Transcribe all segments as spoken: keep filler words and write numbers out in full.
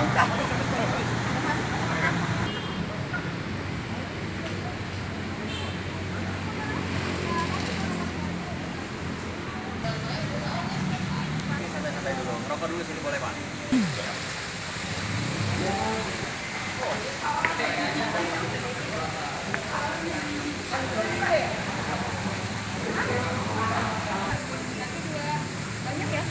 Rokok dulu sini boleh, Pak. Banyak ya?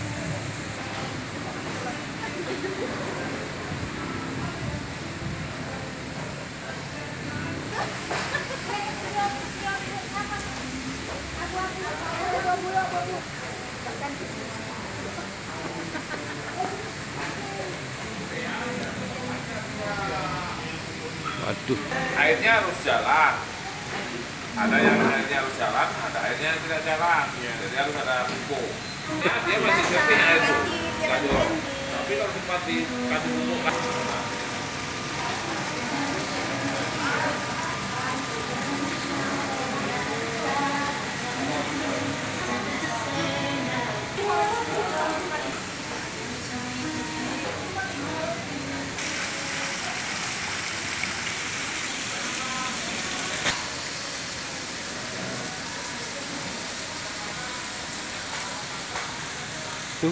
Waduh. Airnya harus jalan. Ada yang airnya harus jalan, ada airnya yang tidak jalan. Jadi harus ada pupuk. Ya, dia masih jernih air itu. Nggak jorok. Tapi kalau sempat dikasih pupuk kan. Tuh.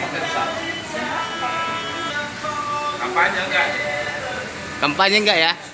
Kampanye enggak? Kampanye enggak ya?